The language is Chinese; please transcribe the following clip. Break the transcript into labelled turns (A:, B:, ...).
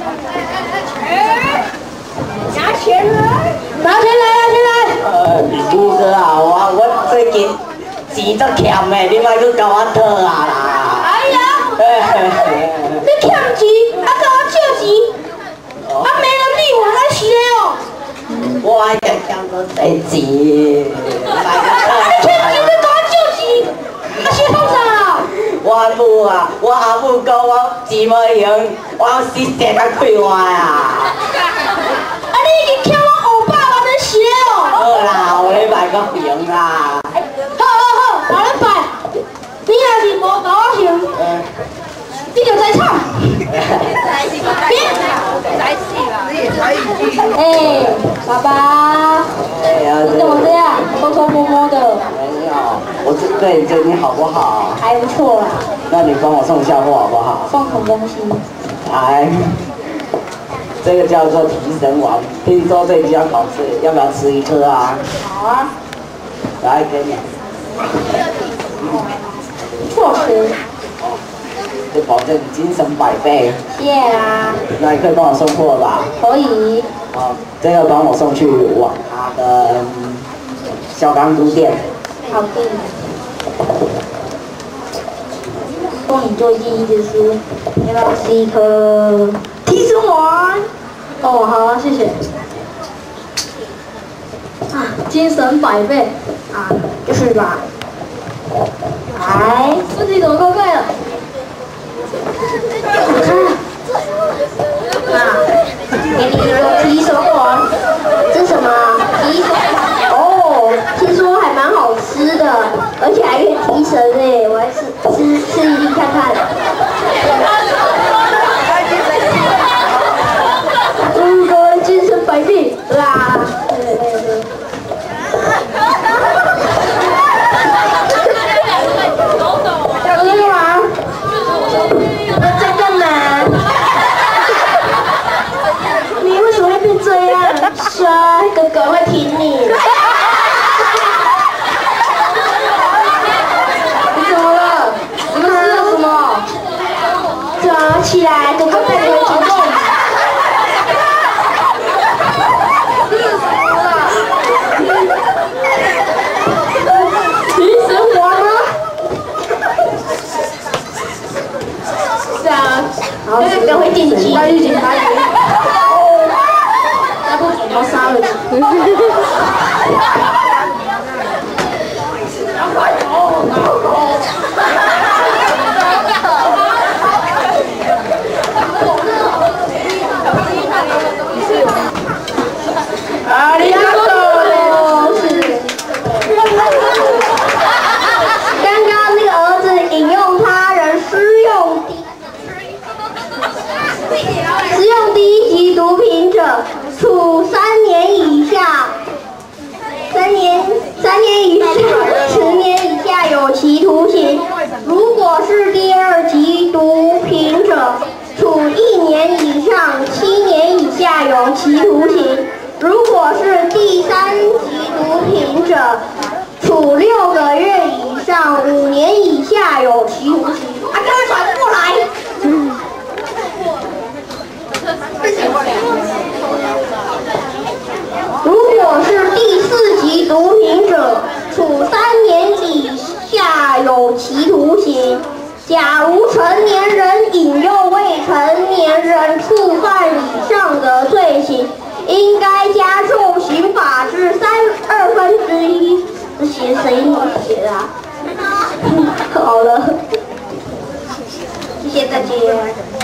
A: 拿钱来！拿钱来！拿钱来！
B: 五哥啊，我最近钱足欠的，你莫去甲我讨啊啦！
A: 哎呀！你欠钱，啊甲我借钱，啊没能力还来钱哦！
B: 我也欠到侪钱，
A: 你欠钱你甲我借钱，啊是创啥？
B: 我母啊，我阿母讲我钱无用，我死定甲开换啊！
A: 啊你已经欠我500万的钱哦！
B: 好啦，后礼拜阁还啦。
A: 好，下礼拜你若是无甲我还，你就再吵。哎，爸爸，你怎么这样，偷偷摸摸的？
B: 没有，我对你最近好不好？
A: 还不错啦。
B: 那你帮我送下货好不好？
A: 送什么东西？
B: 来，这个叫做提神丸，听说这比较好吃，要不要吃一颗啊？
A: 好啊。
B: 来，给你。
A: 错吃。
B: 就保证精神100倍。
A: 谢啦。
B: 那你可以帮我送货吧？
A: 可以。
B: 好，这个帮我送去网咖的小钢珠店。
A: 好的。帮你做记忆之书，要不要吃一颗提神丸？哦，好啊，谢谢。啊，精神100倍啊，就是吧。来，自己怎么怪怪的？啊，给你一个提神丸，这是什么？提神哦，听说还蛮好吃的，而且还可以提神诶，我还吃一粒看看。个精神100倍啦！帅哥哥会挺你。你怎么了？你们吃了什么？抓起来，哥哥带你们行动。提神丸吗？是啊，好，哥哥会定你去。我杀了你！啊，你看到是。刚刚那个儿子引用他人施用低级毒品者。处3年以下10年以下有期徒刑。如果是第2级毒品者，处1年以上7年以下有期徒刑。如果是第3级毒品者，处6个月以上5年以下有期徒刑。啊，各位传过来。如果是第4级毒品者，处3年以下有期徒刑。假如成年人引诱未成年人触犯以上的罪行，应该加重刑法至2/3。这写谁写的啊？好了，谢谢大家。